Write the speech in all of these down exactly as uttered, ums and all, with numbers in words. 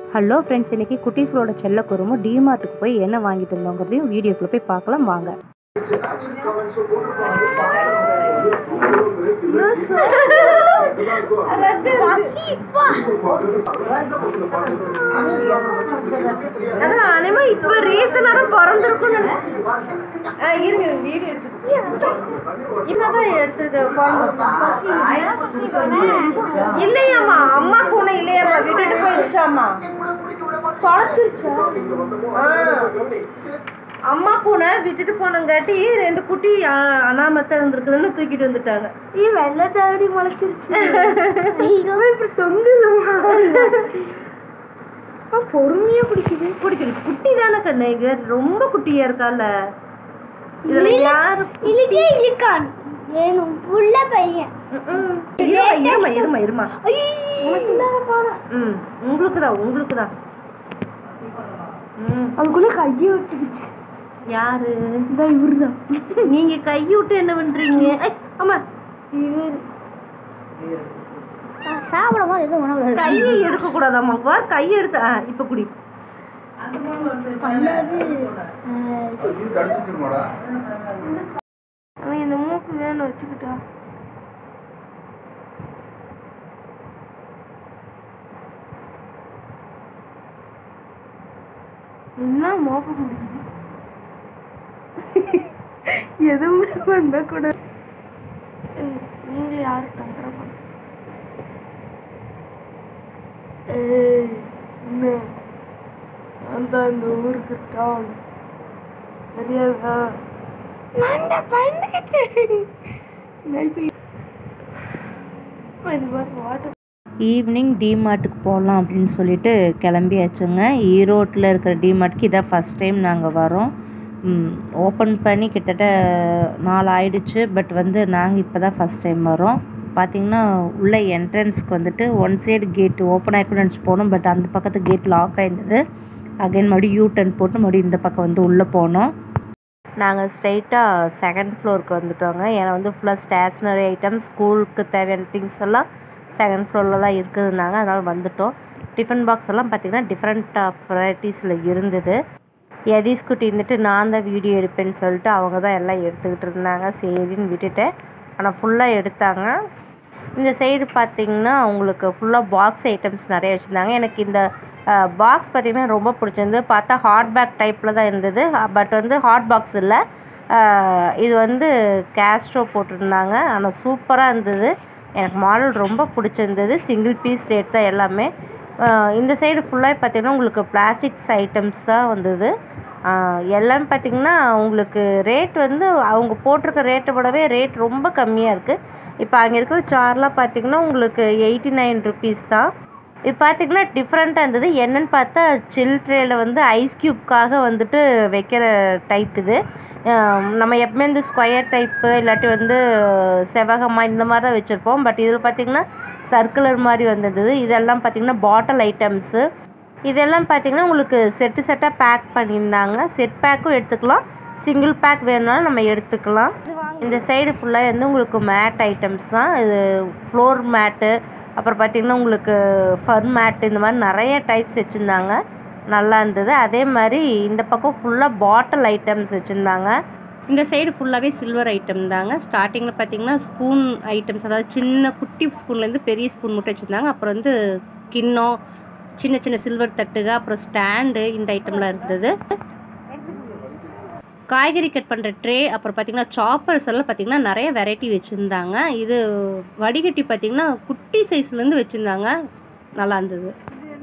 Hello friends, இன்றைக்கி குட்டீஸ்களோட செல்ல குருமும் டிமார்ட்டுக்கு போய் என்ன வாங்கிட்டு இருந்தோங்கிறதையும் வீடியோக்குள்ளே போய் பார்க்கலாம் வாங்க. அதான் அனிமா இப்ப ரீசனா தான் பிறந்திருக்கும். இருங்க வீடு எடுத்து இப்பதான் எடுத்துருக்கு. இல்லையாம்மா, அம்மா பூனை இல்லையாம்மா, விட்டுட்டு போயிடுச்சாம்மா, தொலைச்சிருச்சா? அம்மா பூனை விட்டுட்டு போனங்காட்டி ரெண்டு குட்டி அனாமத்தை இருந்திருக்குதுன்னு தூக்கிட்டு வந்துட்டாங்க. வெள்ளை தாடி முளைச்சிருச்சு. இப்படி தொங்குதுமா, பொறுமையா பிடிக்குது. பிடிக்குது. குட்டி தானே கண்ணு, இங்க ரொம்ப குட்டியா இருக்கால. இதுல யாரு இழுக்கே இழுக்கான் ஏனும் புள்ள பையன். இருமா இருமா இருமா ம் உங்களுக்கு தான் உங்களுக்கு தான் ம் அதுக்குள்ள கையை விட்டுக்குச்சு. யாரு? இந்த இவருதான். நீங்க கையை விட்டு என்ன பண்றீங்க? ஆமா, இவர் சாப்பிடும் போது எதுவும் உணவு கையை எடுக்க கூடாதாம்மா. கையை எடுத்த இப்ப குடி. அவன் இந்த மூக்கு வேணும் வச்சுக்கிட்டா. என்ன மோப்ப முடியுது? எதுவுமே பண்ணக்கூடாது. நீங்களே யாரும் தந்துட பண்ண என்ன அந்த இந்த ஊருக்கு டவுன் தெரியாதா? நான் பயந்துக்கிட்டேன். வாட்டர் ஈவினிங் டிமார்ட்டுக்கு போகலாம் அப்படின்னு சொல்லிட்டு கிளம்பியாச்சுங்க. ஈரோட்டில் இருக்கிற டிமார்ட்டுக்கு இதான் ஃபஸ்ட் டைம் நாங்கள் வரோம். ஓப்பன் பண்ணி கிட்டத்தட்ட நாலு ஆயிடுச்சு. பட் வந்து நாங்கள் இப்போ தான் ஃபஸ்ட் டைம் வரோம். பார்த்திங்கன்னா உள்ள என்ட்ரன்ஸ்க்கு வந்துட்டு ஒன் சைடு கேட்டு ஓப்பன் ஆகிருக்குன்னு நினச்சி போனோம். பட் அந்த பக்கத்து கேட் லாக் ஆகிருந்தது. அகைன் மறுபடியும் யூ டர்ன் போட்டு மறுபடியும் இந்த பக்கம் வந்து உள்ளே போனோம். நாங்கள் ஸ்ட்ரைட்டாக செகண்ட் ஃப்ளோருக்கு வந்துட்டோங்க. ஏன்னா வந்து ஃபுல்லாக ஸ்டேஷ்னரி ஐட்டம்ஸ், ஸ்கூலுக்கு தேவையான திங்ஸ் எல்லாம் செகண்ட் ஃப்ளோரில் தான் இருக்குதுன்னாங்க. அதனால் வந்துட்டோம். டிஃபன் பாக்ஸ் எல்லாம் பார்த்திங்கன்னா டிஃப்ரெண்ட் ஆஃப் வெரைட்டிஸில் இருந்தது. எதீஸ் குட்டி இருந்துட்டு நான் தான் வீடியோ எடுப்பேன்னு சொல்லிட்டு அவங்க தான் எல்லாம் எடுத்துக்கிட்டு இருந்தாங்க. சரின்னு விட்டுட்டேன். ஆனால் ஃபுல்லாக எடுத்தாங்க. இந்த சைடு பார்த்திங்கன்னா அவங்களுக்கு ஃபுல்லாக பாக்ஸ் ஐட்டம்ஸ் நிறைய வச்சுருந்தாங்க. எனக்கு இந்த பாக்ஸ் பார்த்திங்கன்னா ரொம்ப பிடிச்சிருந்தது. பார்த்தா ஹாட் பேக் டைப்பில் தான் இருந்தது. பட் வந்து ஹாட் பாக்ஸ் இல்லை, இது வந்து கேஸ்ட்ரோ போட்டிருந்தாங்க. ஆனால் சூப்பராக இருந்தது. எனக்கு மாடல் ரொம்ப பிடிச்சிருந்தது. சிங்கிள் பீஸ் ரேட் தான் எல்லாமே. இந்த சைடு ஃபுல்லாக பார்த்திங்கன்னா உங்களுக்கு பிளாஸ்டிக்ஸ் ஐட்டம்ஸ் தான் வந்தது. எல்லாமே பார்த்திங்கன்னா உங்களுக்கு ரேட் வந்து அவங்க போட்டிருக்க ரேட்டை விடவே ரேட் ரொம்ப கம்மியாக இருக்குது. இப்போ அங்கே இருக்கிற சார்லாம் பார்த்திங்கன்னா உங்களுக்கு எயிட்டி நைன் ருபீஸ் தான். இது பார்த்திங்கன்னா டிஃப்ரெண்ட்டாக இருந்தது. என்னென்னு பார்த்தா சில் ட்ரேயில் வந்து ஐஸ் க்யூப்காக வந்துட்டு வைக்கிற டைப் இது. நம்ம எப்பவுமே இந்த ஸ்கொயர் டைப்பு இல்லாட்டி வந்து செவகமாக இந்த மாதிரி தான் வச்சுருப்போம். பட் இதில் பார்த்திங்கன்னா சர்க்குலர் மாதிரி வந்தது. இதெல்லாம் பார்த்திங்கன்னா பாட்டில் ஐட்டம்ஸு. இதெல்லாம் பார்த்திங்கன்னா உங்களுக்கு செட்டு செட்டாக பேக் பண்ணியிருந்தாங்க. செட் பேக்கும் எடுத்துக்கலாம், சிங்கிள் பேக் வேணும்னாலும் நம்ம எடுத்துக்கலாம். இந்த சைடு ஃபுல்லாக வந்து உங்களுக்கு மேட் ஐட்டம்ஸ் தான். இது ஃப்ளோர் மேட்டு, அப்புறம் பார்த்திங்கன்னா உங்களுக்கு ஃபர் மேட்டு, இந்த மாதிரி நிறைய டைப்ஸ் வச்சுருந்தாங்க. நல்லா இருந்தது. அதே மாதிரி இந்த பக்கம் ஃபுல்லாக பாட்டில் ஐட்டம்ஸ் வச்சுருந்தாங்க. இந்த சைடு ஃபுல்லாகவே சில்வர் ஐட்டம் தாங்க. ஸ்டார்டிங்கில் பார்த்திங்கன்னா ஸ்பூன் ஐட்டம்ஸ், அதாவது சின்ன குட்டி ஸ்பூன்லேருந்து பெரிய ஸ்பூன் மட்டும் வச்சுருந்தாங்க. அப்புறம் வந்து கிண்ணம், சின்ன சின்ன சில்வர் தட்டுக, அப்புறம் ஸ்டாண்டு, இந்த ஐட்டம்லாம் இருந்தது. காய்கறி கட் பண்ணுற ட்ரே, அப்புறம் பார்த்திங்கன்னா சாப்பர்ஸ் எல்லாம் பார்த்திங்கன்னா நிறைய வெரைட்டி வச்சுருந்தாங்க. இது வடிகட்டி பார்த்திங்கன்னா குட்டி சைஸ்லேருந்து வச்சுருந்தாங்க. நல்லா இருந்தது.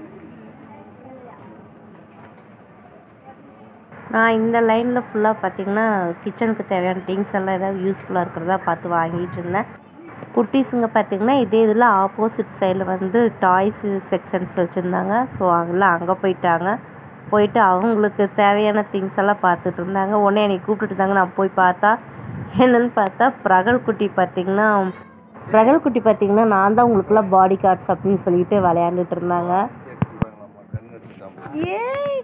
நான் இந்த லைனில் ஃபுல்லாக பார்த்திங்கன்னா கிச்சனுக்கு தேவையான திங்ஸ் எல்லாம் ஏதாவது யூஸ்ஃபுல்லாக இருக்கிறதா பார்த்து வாங்கிட்டு இருந்தேன். குட்டீஸுங்க பார்த்திங்கன்னா இதே இதில் ஆப்போசிட் சைடில் வந்து டாய்ஸு செக்ஷன்ஸ் வச்சுருந்தாங்க. ஸோ அவங்களாம் அங்கே போயிட்டாங்க. போயிட்டு அவங்களுக்கு தேவையான திங்ஸ் எல்லாம் பார்த்துட்டு இருந்தாங்க. உடனே என்னை கூப்பிட்டுட்டு இருந்தாங்க. நான் போய் பார்த்தா என்னென்னு பார்த்தா பிரகல் குட்டி பார்த்திங்கன்னா பிரகல் குட்டி பார்த்திங்கன்னா நான் தான் உங்களுக்குலாம் பாடி கார்ட்ஸ் அப்படின்னு சொல்லிட்டு விளையாண்டுட்டு இருந்தாங்க. ஏய்,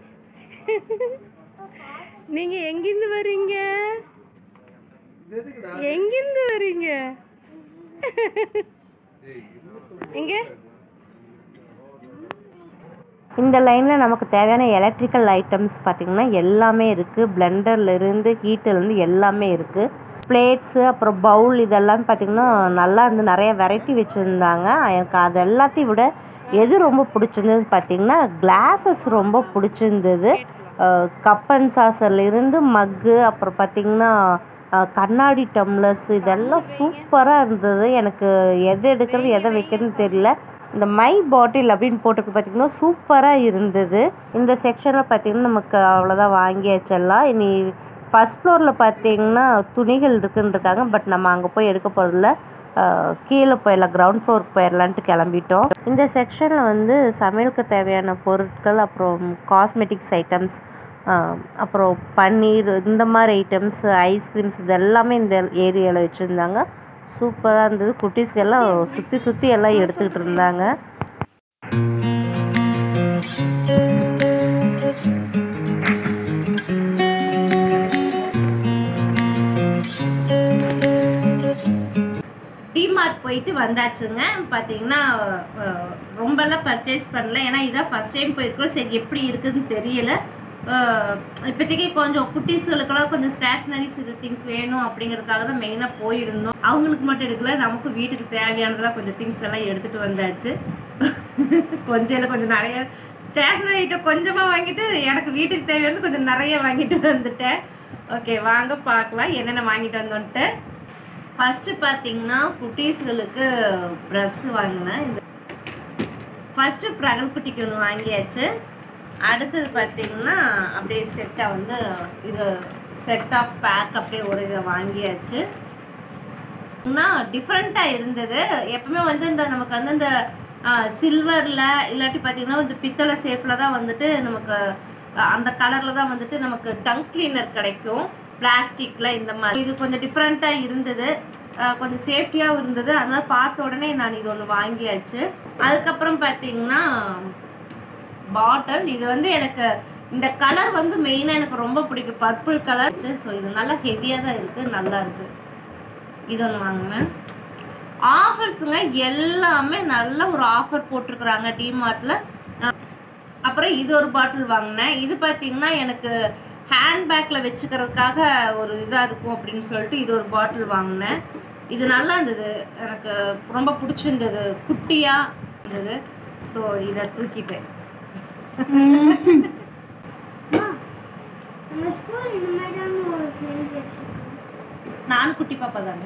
நீங்கள் எங்கேருந்து வரீங்க? எங்கேருந்து வரீங்க? இங்கே இந்த லைனில் நமக்கு தேவையான எலக்ட்ரிக்கல் ஐட்டம்ஸ் பார்த்திங்கன்னா எல்லாமே இருக்குது. பிளெண்டர்லேருந்து ஹீட்டர்லேருந்து எல்லாமே இருக்குது. பிளேட்ஸு அப்புறம் பவுல் இதெல்லாம் பார்த்திங்கன்னா நல்லா இருந்து நிறைய வெரைட்டி வச்சுருந்தாங்க. எனக்கு அது எல்லாத்தையும் விட எது ரொம்ப பிடிச்சிருந்ததுன்னு பார்த்திங்கன்னா கிளாஸஸ் ரொம்ப பிடிச்சிருந்தது. கப் அண்ட் சாசர்லேருந்து மக்கு அப்புறம் பார்த்திங்கன்னா கண்ணாடி டம்ளர்ஸ் இதெல்லாம் சூப்பராக இருந்தது. எனக்கு எது எடுக்கிறது எதை வைக்கிறதுன்னு தெரியல. இந்த மை பாட்டில் அப்படின்னு போட்டுக்கு பார்த்திங்கன்னா சூப்பராக இருந்தது. இந்த செக்ஷனில் பார்த்திங்கன்னா நமக்கு அவ்வளோதான் வாங்கியாச்செல்லாம். இனி ஃபஸ்ட் ஃப்ளோரில் பார்த்திங்கன்னா துணிகள் இருக்குன்னு இருக்காங்க. பட் நம்ம அங்கே போய் எடுக்க போகிறதில்ல, கீழே போயிடலாம், கிரவுண்ட் ஃப்ளோருக்கு போயிடலான்ட்டு கிளம்பிட்டோம். இந்த செக்ஷனில் வந்து சமையலுக்கு தேவையான பொருட்கள் அப்புறம் காஸ்மெட்டிக்ஸ் ஐட்டம்ஸ் அப்புறம் பன்னீர் இந்த மாதிரி ஐட்டம்ஸ் ஐஸ்கிரீம்ஸ் இது எல்லாமே இந்த ஏரியாவில் வச்சுருந்தாங்க. சூப்பராக இருந்தது. குட்டீஸ்க்கு எல்லாம் சுற்றி சுற்றி எல்லாம் எடுத்துக்கிட்டு இருந்தாங்க. டிமார்ட் போயிட்டு வந்தாச்சுங்க. பார்த்தீங்கன்னா ரொம்பலாம் பர்ச்சேஸ் பண்ணல, ஏன்னா இதான் ஃபஸ்ட் டைம் போயிருக்கோம். சரி எப்படி இருக்குதுன்னு தெரியல. இப்போதைக்கு கொஞ்சம் குட்டீஸ்களுக்கெல்லாம் கொஞ்சம் ஸ்டேஷ்னரிஸ் இது திங்ஸ் வேணும் அப்படிங்கிறதுக்காக தான் மெயினாக போயிருந்தோம். அவங்களுக்கு மட்டும் எடுக்கல, நமக்கு வீட்டுக்கு தேவையானதெல்லாம் கொஞ்சம் திங்ஸ் எல்லாம் எடுத்துகிட்டு வந்தாச்சு. கொஞ்சம் இல்லை கொஞ்சம் நிறைய ஸ்டேஷ்னரி ஐட்டம் கொஞ்சமாக வாங்கிட்டு எனக்கு வீட்டுக்கு தேவையானது கொஞ்சம் நிறைய வாங்கிட்டு வந்துட்டேன். ஓகே வாங்க பார்க்கலாம் என்னென்ன வாங்கிட்டு வந்தோன்ட்டு. ஃபஸ்ட்டு பார்த்தீங்கன்னா குட்டீஸ்களுக்கு ப்ரெஸ்ஸு வாங்கினேன். இந்த ஃபஸ்ட்டு ப்ரகல் குட்டிக்கு ஒன்று வாங்கியாச்சு. அடுத்தது பார்த்திங்கன்னா அப்படியே செட்டாக வந்து இது செட் ஆஃப் பேக் அப்படியே ஒரு இதை வாங்கியாச்சு. இன்னும் டிஃப்ரெண்ட்டாக இருந்தது. எப்பவுமே வந்து இந்த நமக்கு வந்து இந்த சில்வரில் இல்லாட்டி பார்த்திங்கன்னா இந்த பித்தளை சேஃபில் தான் வந்துட்டு நமக்கு அந்த கலரில் தான் வந்துட்டு நமக்கு டங் கிளீனர் கிடைக்கும் பிளாஸ்டிக்கில். இந்த மாதிரி இது கொஞ்சம் டிஃப்ரெண்ட்டாக இருந்தது, கொஞ்சம் சேஃப்டியாகவும் இருந்தது. அதனால் பார்த்த உடனே நான் இது ஒன்று வாங்கியாச்சு. அதுக்கப்புறம் பார்த்திங்கன்னா பாட்டில். இது வந்து எனக்கு இந்த கலர் வந்து மெயினாக எனக்கு ரொம்ப பிடிக்கும், பர்பிள் கலர். ஸோ இது நல்லா ஹெவியாக தான் இருக்குது, நல்லா இருக்குது. இது ஒன்று வாங்கினேன். ஆஃபர்ஸுங்க எல்லாமே நல்ல ஒரு ஆஃபர் போட்டிருக்குறாங்க டிமார்ட்டில். அப்புறம் இது ஒரு பாட்டில் வாங்கினேன். இது பார்த்திங்கன்னா எனக்கு ஹேண்ட்பேக்கில் வச்சுக்கிறதுக்காக ஒரு இதாக இருக்கும் அப்படின்னு சொல்லிட்டு இது ஒரு பாட்டில் வாங்கினேன். இது நல்லா இருந்தது, எனக்கு ரொம்ப பிடிச்சிருந்தது, குட்டியாக இருந்தது. ஸோ இதை தூக்கிட்டேன். நானும் குட்டி பாப்பா தானே.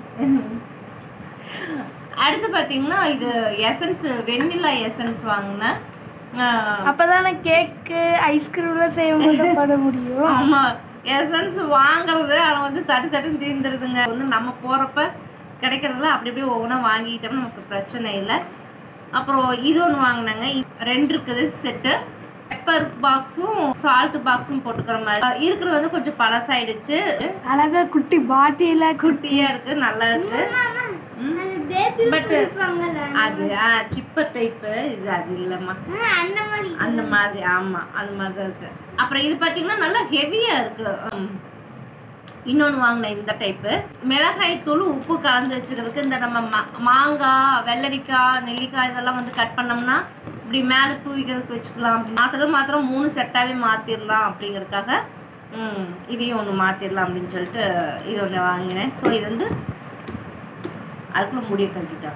அடுத்து பார்த்தீங்கன்னா இது எசன்ஸ், வெண்ணிலா எசன்ஸ் வாங்கினேன். அப்பதானே கேக்கு ஐஸ்கிரீம்லாம் செய்யும்போது போட முடியும். ஆமாம், எசன்ஸ் வாங்குறது அவன் வந்து சட்டு சட்டுன்னு தீர்ந்துருதுங்க. வந்து நம்ம போகிறப்ப கிடைக்கிறதுல அப்படி அப்படியே ஒவ்வொன்றா வாங்கிக்கிட்டோம்னா நமக்கு பிரச்சனை இல்லை. அப்புறம் இது ஒன்று வாங்கினாங்க, ரெண்டு இருக்குது செட்டு. பெப்பர் பாக்ஸும் சால்ட் பாக்ஸும் போட்டுக்கிற மாதிரி இருக்கிறது வந்து கொஞ்சம் பழசாயிடுச்சு. அழகா குட்டி பாட்டில குட்டியா இருக்கு, நல்லா இருக்கு. பட் அது சிப்பர் டைப்பு, இது அது இல்லைம்மா அந்த மாதிரி. ஆமா அந்த மாதிரி தான் இருக்கு. அப்புறம் இது பார்த்தீங்கன்னா நல்லா ஹெவியா இருக்கு. இன்னொன்று வாங்கினேன் இந்த டைப்பு, மிளகாய் தூள் உப்பு கலந்து வச்சுக்கிறதுக்கு. இந்த நம்ம மா மாங்காய் வெள்ளரிக்காய் நெல்லிக்காய் இதெல்லாம் வந்து கட் பண்ணோம்னா இப்படி மேலே தூவிக்கிறதுக்கு வச்சுக்கலாம். மாத்திரம் மாத்திரம் மூணு செட்டாகவே மாற்றிடலாம் அப்படிங்கிறதுக்காக ம் இதையும் ஒன்று மாற்றிடலாம் அப்படின்னு சொல்லிட்டு இது ஒன்று வாங்கினேன். ஸோ இது வந்து அதுக்குள்ள முடிய கட்டிட்டா.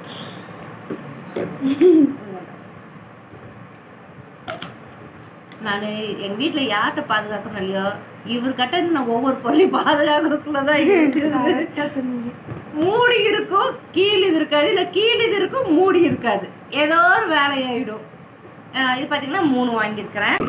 நான் எங்கள் வீட்டில் யார்கிட்ட பாதுகாக்கணும் இல்லையோ இவர்கிட்ட நான் ஒவ்வொரு பொருளையும் பாதுகாக்கிறதுக்குள்ளதான் இருக்குது. மூடி இருக்கும் கீழ் இது இருக்காது, இல்லை கீழ் இது இருக்கும் மூடி இருக்காது, ஏதோ ஒரு வேலையாயிடும். இது பார்த்தீங்கன்னா மூணு வாங்கியிருக்கிறேன்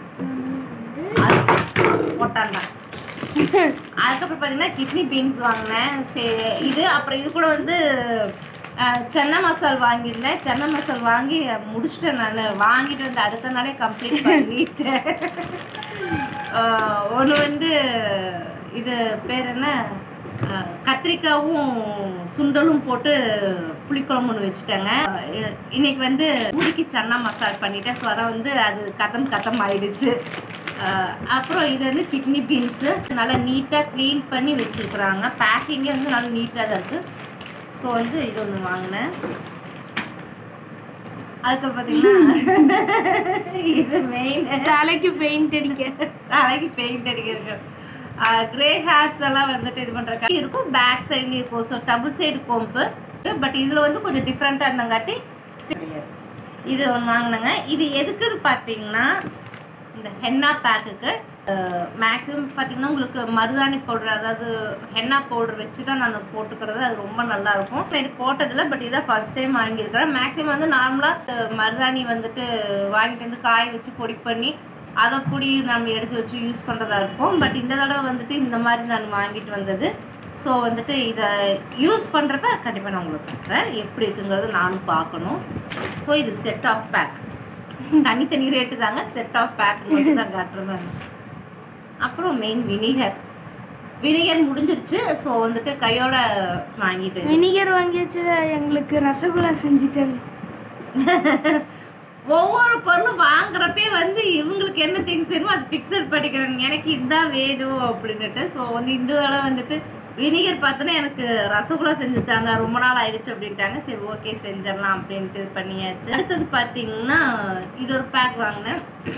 போட்டாண்டா. அதுக்கப்புறம் பார்த்தீங்கன்னா கிட்னி பீன்ஸ் வாங்கினேன். இது அப்புறம் இது கூட வந்து சென்னை மசால் வாங்கியிருந்தேன். சென்னை மசால் வாங்கி முடிச்சிட்டேன். நான் வாங்கிட்டு வந்து அடுத்த நாளே கம்ப்ளீட் பண்ணிட்டேன். ஒன்று வந்து இது பேர் என்ன, கத்திரிக்காயும் சுண்டலும் போட்டு புளிக்குழம்பு ஒன்று வச்சுட்டேங்க. இன்னைக்கு வந்து பூரிக்கு சன்னா மசால் பண்ணிட்டேன். ஸோ அதை வந்து அது கதம் கதம் ஆயிடுச்சு. அப்புறம் இது வந்து கிட்னி பீன்ஸு நல்லா நீட்டாக க்ளீன் பண்ணி வச்சுருக்குறாங்க. பேக்கிங்கே வந்து நல்லா நீட்டாக தான் இருக்குது. ஸோ வந்து இது ஒன்று வாங்கினேன். அதுக்கப்புறம் பார்த்தீங்கன்னா இது மெயின் தலைக்கு பெயிண்ட் அடிக்க தலைக்கு பெயிண்ட் அடிக்கிறது. கிரே ஹேர்ஸ் எல்லாம் வந்துட்டு இது பண்ணுறக்காக இருக்கும். பேக் சைட்லேயும் இருக்கும். So double side comb. But இதில் வந்து கொஞ்சம் டிஃப்ரெண்ட்டாக இருந்தங்காட்டி இது ஒன்று வாங்கினேங்க. இது எதுக்குன்னு பார்த்தீங்கன்னா இந்த ஹென்னா பேக்குக்கு மேக்ஸிமம் பார்த்தீங்கன்னா உங்களுக்கு மருதாணி பவுடர், அதாவது ஹென்னா பவுடர் வச்சு தான் நான் போட்டுக்கிறது. அது ரொம்ப நல்லாயிருக்கும். இது போட்டதில்லை, பட் இதான் ஃபர்ஸ்ட் டைம் வாங்கியிருக்கிறேன். மேக்ஸிமம் வந்து நார்மலாக மருதாணி வந்துட்டு வாங்கிட்டு வந்து காய வச்சு பொடி பண்ணி அதை பொடி நம்ம எடுத்து வச்சு யூஸ் பண்ணுறதா இருக்கும். பட் இந்த தடவை வந்துட்டு இந்த மாதிரி நான் வாங்கிட்டு வந்தது. ஸோ வந்துட்டு இதை யூஸ் பண்ணுறப்ப கண்டிப்பாக நான் உங்களுக்கு பண்ணுறேன். எப்படி இருக்குங்கிறது நானும் பார்க்கணும். ஸோ இது செட் ஆஃப் பேக், தனித்தனி ரேட்டு தாங்க. செட் ஆஃப் பேக் மட்டும் தான் காட்டுறேன். அப்புறம் மெயின் வினிகர். வினிகர் முடிஞ்சிருச்சு. ஸோ வந்துட்டு கையோட வாங்கிட்டு வினிகர் வாங்கியாச்சு. எங்களுக்கு ரசகுல்லா செஞ்சுட்டாங்க. ஒவ்வொரு பொருளும் வாங்குறப்பே வந்து இவங்களுக்கு என்ன திங்ஸ் வேணுமோ அது ஃபிக்ஸட் பண்ணிக்கிறாங்க. எனக்கு இதுதான் வேணும் அப்படின்னுட்டு. ஸோ வந்து இந்த தடவை வந்துட்டு வினிகர் பார்த்தோன்னா எனக்கு ரசகுல்லா செஞ்சுட்டாங்க, ரொம்ப நாள் ஆயிடுச்சு அப்படின்ட்டாங்க. சரி ஓகே செஞ்சிடலாம் அப்படின்ட்டு பண்ணியாச்சு. அடுத்தது பார்த்தீங்கன்னா இது ஒரு பேக் வாங்கினேன்.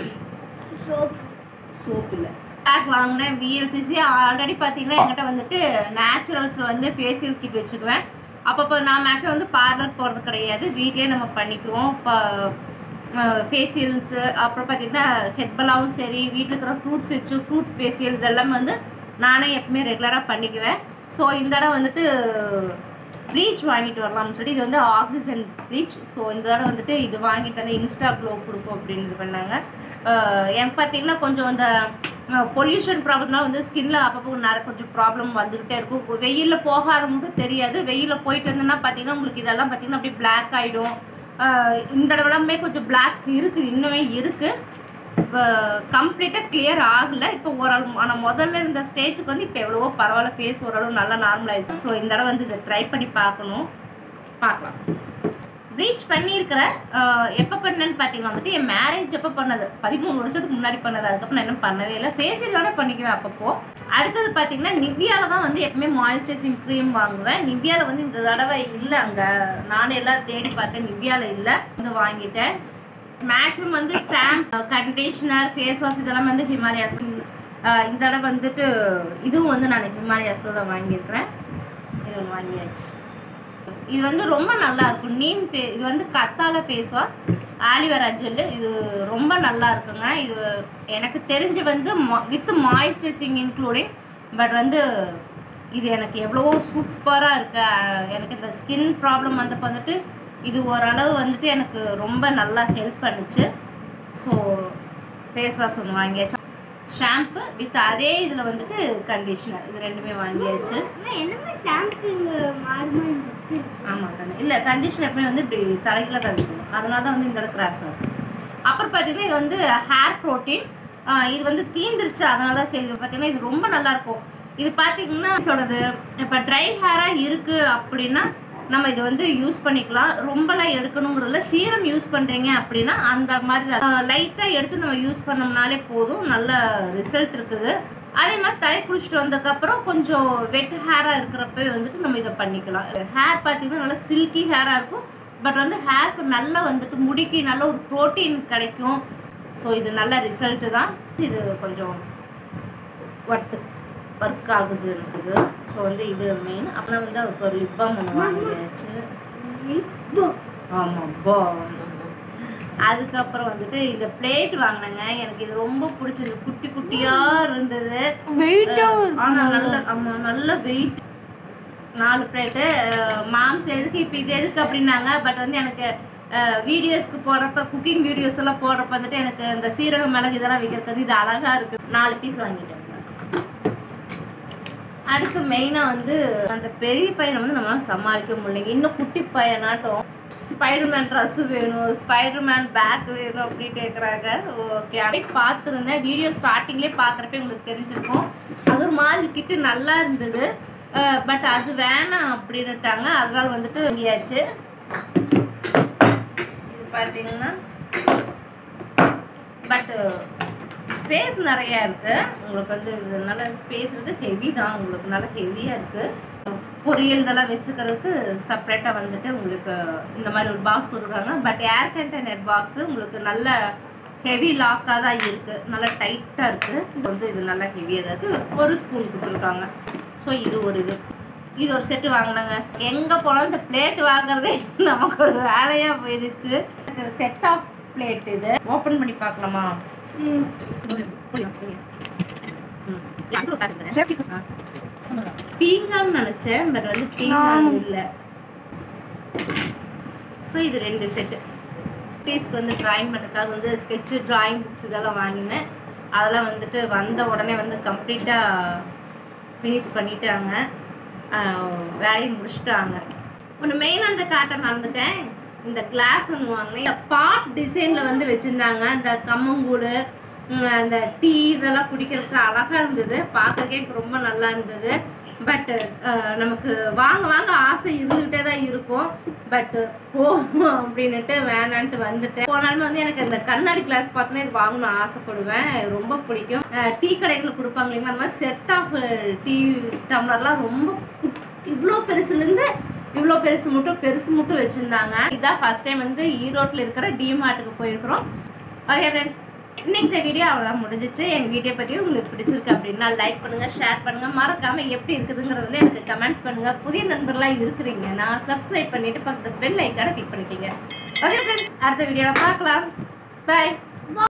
சோப் சோப் இல்லை பேக் வாங்கினேன். விஎல்சிசி ஆல்ரெடி பார்த்தீங்கன்னா என்கிட்ட வந்துட்டு நேச்சுரல்ஸில் வந்து ஃபேஷியல் கிட் வச்சுக்குவேன். அப்பப்போ நான் மேக்ஸிமம் வந்து பார்லர் போகிறது கிடையாது, வீட்லேயே நம்ம பண்ணிக்குவோம். இப்போ ஃபேஷியல்ஸு அப்புறம் பார்த்தீங்கன்னா ஹெர்பலாவும் சரி, வீட்டில் இருக்கிற ஃப்ரூட்ஸ் வச்சு ஃப்ரூட் ஃபேஷியல் இதெல்லாம் வந்து நானே எப்பவுமே ரெகுலராக பண்ணிக்குவேன். ஸோ இந்த தடவை வந்துட்டு ப்ளீச் வாங்கிட்டு வரலாம்னு சொல்லி, இது வந்து ஆக்சிஜன் ப்ளீச். ஸோ இந்த தடவை வந்துட்டு இது வாங்கிட்டு வந்து இன்ஸ்டா க்ளோ கொடுக்கும் அப்படின்னு இது பண்ணாங்க. எனக்கு பார்த்தீங்கன்னா கொஞ்சம் இந்த பொல்யூஷன் ப்ராப்ளம்னால் வந்து ஸ்கின்ல அப்பப்போ நிறைய கொஞ்சம் ப்ராப்ளம் வந்துக்கிட்டே இருக்கும். வெயிலில் போகாத மட்டும் தெரியாது. வெயிலில் போயிட்டு இருந்தேன்னா பார்த்தீங்கன்னா உங்களுக்கு இதெல்லாம் பார்த்தீங்கன்னா அப்படியே பிளாக் ஆகிடும். இந்த தடவைலாமே கொஞ்சம் பிளாக்ஸ் இருக்குது, இன்னுமே இருக்குது. இப்போ கம்ப்ளீட்டாக கிளியர் ஆகலை. இப்போ ஓரளவு ஆனால் முதல்ல இருந்த ஸ்டேஜுக்கு வந்து இப்போ எவ்வளவோ பரவாயில்ல, ஃபேஸ் ஓரளவு நல்லா நார்மலாகிடுச்சு. ஸோ இந்த தடவை வந்து இதை ட்ரை பண்ணி பார்க்கணும், பார்க்கலாம். ப்ளீச் பண்ணியிருக்கிறேன். எப்போ பண்ணேன்னு பார்த்தீங்கன்னா வந்துட்டு என் மேரேஜ் எப்போ பண்ணது, பதிமூணு வருஷத்துக்கு முன்னாடி பண்ணது. அதுக்கப்புறம் நான் இன்னும் பண்ணவே இல்லை. ஃபேஷியலோட பண்ணிக்குவேன் அப்பப்போ. அடுத்தது பார்த்தீங்கன்னா நிவ்யாவில் தான் வந்து எப்பவுமே மாய்ஸ்சரைசிங் க்ரீம் வாங்குவேன். நிவ்யாவில் வந்து இந்த தடவை இல்லை, அங்கே நானும் எல்லாம் தேடி பார்த்தேன், நிவ்யாவில் இல்லை. வந்து வாங்கிட்டேன். மேக்ஸிமம் வந்து ஷாம்பு, கண்டிஷனர், ஃபேஸ் வாஷ் இதெல்லாம் வந்து ஹிமாலயாஸ். இந்த தடவை வந்துட்டு இதுவும் வந்து நான் ஹிமாலயாஸில் தான் வாங்கியிருக்கிறேன். இது ஒன்று வாங்கியாச்சு. இது வந்து ரொம்ப நல்லா இருக்கும். நீம் ஃபே இது வந்து கத்தாழை ஃபேஸ் வாஷ், ஆலிவேரா ஜெல்லு. இது ரொம்ப நல்லா இருக்குங்க. இது எனக்கு தெரிஞ்சு வந்து வித் மாய்ஸ்சரைசிங் இன்க்ளூடிங். பட் வந்து இது எனக்கு எவ்வளவோ சூப்பராக இருக்கு. எனக்கு இந்த ஸ்கின் ப்ராப்ளம் வந்தப்போ வந்துட்டு இது ஓரளவு வந்துட்டு எனக்கு ரொம்ப நல்லா ஹெல்ப் பண்ணுச்சு. ஸோ ஃபேஸ் வாஷ் ஒன்று வாங்கியாச்சு. ஷாம்பு வித் அதே இதில் வந்துட்டு கண்டிஷனர், இது ரெண்டுமே வாங்கியாச்சு. ஆமாம் தானே, இல்லை கண்டிஷனர் எப்பவுமே வந்து இப்படி தலைக்குள்ள கழிக்கணும், அதனால தான் வந்து இந்த இடத்துல கிராஸ் ஆகும். அப்புறம் பார்த்தீங்கன்னா இது வந்து ஹேர் ப்ரோட்டீன். இது வந்து தீந்துருச்சு, அதனால தான் சரி. பார்த்தீங்கன்னா இது ரொம்ப நல்லாயிருக்கும். இது பார்த்தீங்கன்னா சொல்கிறது, இப்போ ட்ரை ஹேராக இருக்குது அப்படின்னா நம்ம இதை வந்து யூஸ் பண்ணிக்கலாம். ரொம்பலாம் எடுக்கணுங்கிறதுல சீரம் யூஸ் பண்ணுறீங்க அப்படின்னா அந்த மாதிரி தான் லைட்டாக எடுத்து நம்ம யூஸ் பண்ணோம்னாலே போதும், நல்ல ரிசல்ட் இருக்குது. அதே மாதிரி தலை குளிச்சுட்டு வந்ததுக்கப்புறம் கொஞ்சம் வெட் ஹேராக இருக்கிறப்ப வந்துட்டு நம்ம இதை பண்ணிக்கலாம். ஹேர் பார்த்தீங்கன்னா நல்லா சில்கி ஹேராக இருக்கும். பட் வந்து ஹேருக்கு நல்லா வந்துட்டு முடிக்கு நல்ல ஒரு ப்ரோட்டீன் கிடைக்கும். ஸோ இது நல்ல ரிசல்ட்டு தான். இது கொஞ்சம் ஒர்த்து ஒர்க் ஆகுது இருக்குது. ஸோ வந்து இது மெயின். அப்புறம் வந்து அவருக்கு ஒரு லிப் பாம் ஒன்று வாங்கியாச்சு. ஆமாம் பா. அதுக்கப்புறம் வந்துட்டு இந்த பிளேட் வாங்கினேங்க. எனக்கு இது ரொம்ப பிடிச்சது. குட்டி குட்டியாக இருந்தது, ஆனால் நல்ல ஆமாம் நல்ல வெயிட். நாலு பிளேட்டு மாம்ஸ் எதுக்கு இப்போ இது எதுக்கு அப்படின்னாங்க. பட் வந்து எனக்கு வீடியோஸ்க்கு போடுறப்ப, குக்கிங் வீடியோஸ் எல்லாம் போடுறப்ப வந்துட்டு எனக்கு இந்த சீரகம் மிளகு இதெல்லாம் வைக்கிறது இது அழகாக இருக்குது. நாலு பீஸ் வாங்கிட்டேன். அடுத்து மெயினாக வந்து அந்த பெரிய பையனை வந்து நம்மளால் சமாளிக்க முடியலைங்க. இன்னும் குட்டி பையனாட்டம் ஸ்பைடர்மேன் ட்ரெஸ்ஸு வேணும், ஸ்பைடர்மேன் பேக் வேணும் அப்படி கேட்குறாங்க. ஓகே, அப்படியே பார்த்துருந்தேன். வீடியோ ஸ்டார்டிங்லேயே பார்க்குறப்ப உங்களுக்கு தெரிஞ்சிருக்கும். அது ஒரு மாதிரி கிட்டு நல்லா இருந்தது. பட் அது வேணாம் அப்படின்னுட்டாங்க. அதனால வந்துட்டு வாங்கியாச்சு. இது பார்த்தீங்கன்னா பட் ஸ்பேஸ் நிறையா இருக்குது. உங்களுக்கு வந்து இது நல்ல ஸ்பேஸ் இருக்குது. ஹெவி தான், உங்களுக்கு நல்லா ஹெவியாக இருக்குது. பொரியல் இதெல்லாம் வச்சுக்கிறதுக்கு செப்பரேட்டாக வந்துட்டு உங்களுக்கு இந்த மாதிரி ஒரு பாக்ஸ் கொடுத்துருக்காங்க. பட் ஏர் கண்டெய்னர் பாக்ஸு உங்களுக்கு நல்ல ஹெவி லாக்காக தான் இருக்குது, நல்லா டைட்டாக இருக்குது. இது வந்து இது நல்லா ஹெவியாக தான் இருக்குது. ஒரு ஸ்பூன் கொடுத்துருக்காங்க. ஸோ இது ஒரு இது இது ஒரு செட்டு வாங்கினாங்க. எங்கே போனாலும் இந்த பிளேட் வாங்குறதே நமக்கு ஒரு வேலையாக போயிடுச்சு. செட் ஆஃப் பிளேட் இது ஓப்பன் பண்ணி பார்க்கலாமா? பீங்கான்னு நினைச்சேன், பட் வந்து பீங்கான் இல்லை. ஸோ இது ரெண்டு செட்டு பீஸ்க்கு வந்து டிராயிங் பண்ணுறதுக்காக வந்து ஸ்கெட்சு டிராயிங் புக்ஸ் இதெல்லாம் வாங்கினேன். அதெல்லாம் வந்துட்டு வந்த உடனே வந்து கம்ப்ளீட்டாக ஃபினிஷ் பண்ணிட்டாங்க, வேலையை முடிச்சுட்டாங்க. ஒன்று மெயினாக காட்ட மறந்துட்டேன், இந்த கிளாஸ் ஒன்று வாங்கினேன். இந்த பாட் டிசைனில் வந்து வச்சுருந்தாங்க. இந்த கம்மங்கூழ் அந்த டீ இதெல்லாம் குடிக்கிறதுக்கு அழகாக இருந்தது, பார்க்கறதுக்கே எனக்கு ரொம்ப நல்லா இருந்தது. பட் நமக்கு வாங்க வாங்க ஆசை இருந்துகிட்டே தான் இருக்கும். பட் போகும் அப்படின்னுட்டு வேணான்ட்டு வந்துட்டேன். போனாலுமே வந்து எனக்கு அந்த கண்ணாடி கிளாஸ் பார்த்தோன்னா இது வாங்கணும்னு ஆசைப்படுவேன், ரொம்ப பிடிக்கும். டீ கடைகளில் கொடுப்பாங்க இல்லைங்களா, அந்த மாதிரி செட் ஆஃப் டீ டம்ளர்லாம் ரொம்ப இவ்வளோ பெருசுலேருந்து இவ்வளோ பெருசு மட்டும் பெருசு மட்டும் வச்சுருந்தாங்க. இதுதான் ஃபர்ஸ்ட் டைம் வந்து ஈரோட்டில் இருக்கிற டிமார்ட்டுக்கு போயிருக்கிறோம். ஓகே ஃப்ரெண்ட்ஸ், இன்னைக்கு இந்த வீடியோ அவ்வளோதான் முடிஞ்சிச்சு. எங்கள் வீடியோ பற்றி உங்களுக்கு பிடிச்சிருக்கு அப்படின்னா லைக் பண்ணுங்கள், ஷேர் பண்ணுங்கள், மறக்காமல் எப்படி இருக்குதுங்கிறதுல எனக்கு கமெண்ட்ஸ் பண்ணுங்கள். புதிய நண்பர்களாக இருக்கிறீங்கன்னா சப்ஸ்கிரைப் பண்ணிவிட்டு பக்கத்து பெல் ஐக்கானை கிளிக் பண்ணிக்கோங்க. ஓகே ஃப்ரெண்ட்ஸ், அடுத்த வீடியோவில் பார்க்கலாம். பாய்.